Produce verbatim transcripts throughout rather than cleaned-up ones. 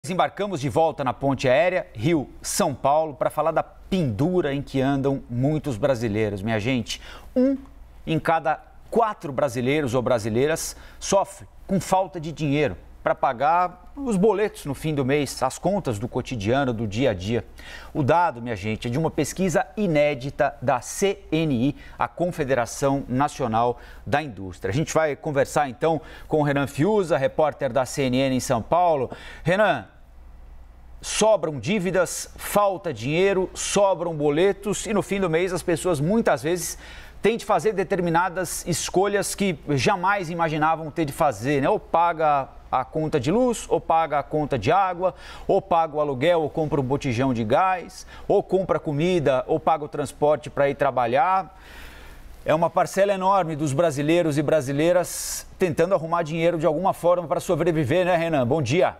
Desembarcamos de volta na ponte aérea Rio-São Paulo para falar da pendura em que andam muitos brasileiros. Minha gente, um em cada quatro brasileiros ou brasileiras sofre com falta de dinheiro para pagar os boletos no fim do mês, as contas do cotidiano, do dia a dia. O dado, minha gente, é de uma pesquisa inédita da C N I, a Confederação Nacional da Indústria. A gente vai conversar então com o Renan Fiuza, repórter da C N N em São Paulo. Renan, sobram dívidas, falta dinheiro, sobram boletos e no fim do mês as pessoas muitas vezes têm de fazer determinadas escolhas que jamais imaginavam ter de fazer, né? Ou paga a conta de luz, ou paga a conta de água, ou paga o aluguel, ou compra um botijão de gás, ou compra comida, ou paga o transporte para ir trabalhar. É uma parcela enorme dos brasileiros e brasileiras tentando arrumar dinheiro de alguma forma para sobreviver, né, Renan? Bom dia.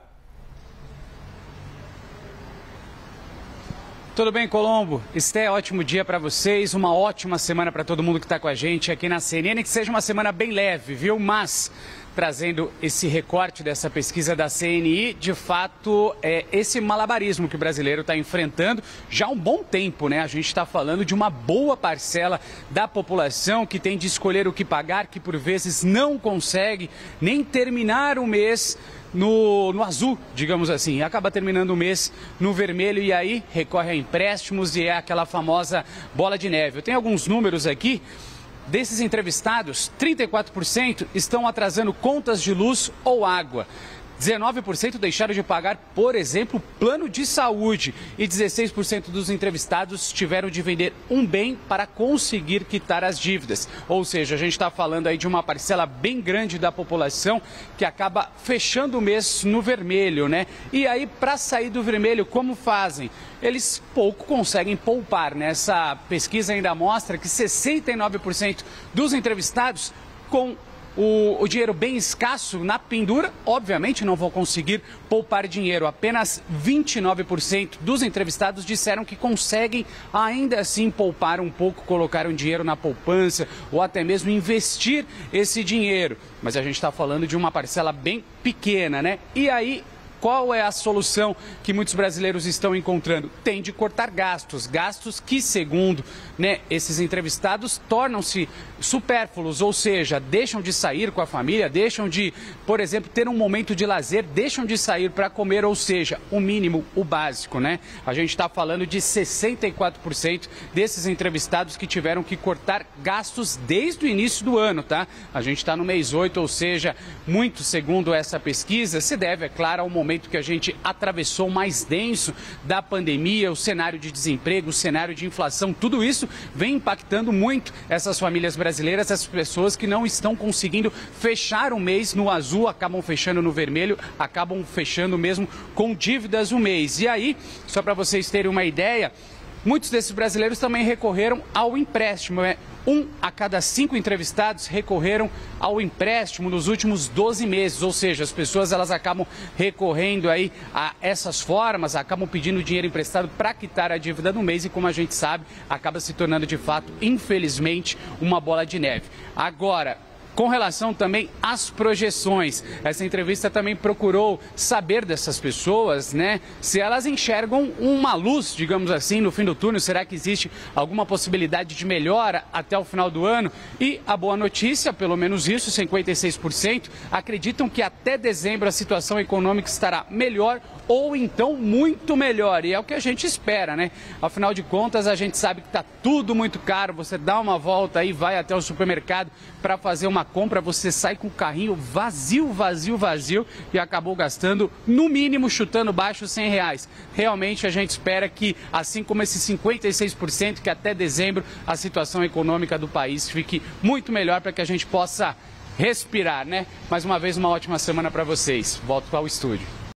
Tudo bem, Colombo? Esté, ótimo dia para vocês, uma ótima semana para todo mundo que está com a gente aqui na C N N, que seja uma semana bem leve, viu? Mas, trazendo esse recorte dessa pesquisa da C N I, de fato, é esse malabarismo que o brasileiro está enfrentando já há um bom tempo, né? A gente está falando de uma boa parcela da população que tem de escolher o que pagar, que por vezes não consegue nem terminar o mês No, no azul, digamos assim, acaba terminando o mês no vermelho e aí recorre a empréstimos e é aquela famosa bola de neve. Eu tenho alguns números aqui. Desses entrevistados, trinta e quatro por cento estão atrasando contas de luz ou água. dezenove por cento deixaram de pagar, por exemplo, plano de saúde. E dezesseis por cento dos entrevistados tiveram de vender um bem para conseguir quitar as dívidas. Ou seja, a gente está falando aí de uma parcela bem grande da população que acaba fechando o mês no vermelho, né? E aí, para sair do vermelho, como fazem? Eles pouco conseguem poupar, né? Essa pesquisa ainda mostra que sessenta e nove por cento dos entrevistados com O, o dinheiro bem escasso na pendura, obviamente não vão conseguir poupar dinheiro. Apenas vinte e nove por cento dos entrevistados disseram que conseguem ainda assim poupar um pouco, colocar um dinheiro na poupança ou até mesmo investir esse dinheiro. Mas a gente está falando de uma parcela bem pequena, né? E aí, qual é a solução que muitos brasileiros estão encontrando? Tem de cortar gastos, gastos que, segundo né, esses entrevistados, tornam-se supérfluos, ou seja, deixam de sair com a família, deixam de, por exemplo, ter um momento de lazer, deixam de sair para comer, ou seja, o mínimo, o básico, né? A gente está falando de sessenta e quatro por cento desses entrevistados que tiveram que cortar gastos desde o início do ano, tá? A gente está no mês oito, ou seja, muito segundo essa pesquisa, se deve, é claro, ao momento que a gente atravessou o mais denso da pandemia, o cenário de desemprego, o cenário de inflação, tudo isso vem impactando muito essas famílias brasileiras, essas pessoas que não estão conseguindo fechar o mês no azul, acabam fechando no vermelho, acabam fechando mesmo com dívidas o mês. E aí, só para vocês terem uma ideia, muitos desses brasileiros também recorreram ao empréstimo. Um a cada cinco entrevistados recorreram ao empréstimo nos últimos doze meses. Ou seja, as pessoas elas acabam recorrendo aí a essas formas, acabam pedindo dinheiro emprestado para quitar a dívida do mês e, como a gente sabe, acaba se tornando de fato, infelizmente, uma bola de neve. Agora, com relação também às projeções, essa entrevista também procurou saber dessas pessoas, né, se elas enxergam uma luz, digamos assim, no fim do túnel. Será que existe alguma possibilidade de melhora até o final do ano? E a boa notícia, pelo menos isso, cinquenta e seis por cento acreditam que até dezembro a situação econômica estará melhor ou então muito melhor. E é o que a gente espera, né? Afinal de contas, a gente sabe que está tudo muito caro. Você dá uma volta aí, vai até o supermercado para fazer uma compra, você sai com o carrinho vazio, vazio, vazio e acabou gastando, no mínimo, chutando baixo, cem reais. Realmente a gente espera que, assim como esses cinquenta e seis por cento, que até dezembro a situação econômica do país fique muito melhor para que a gente possa respirar, né? Mais uma vez, uma ótima semana para vocês. Volto ao estúdio.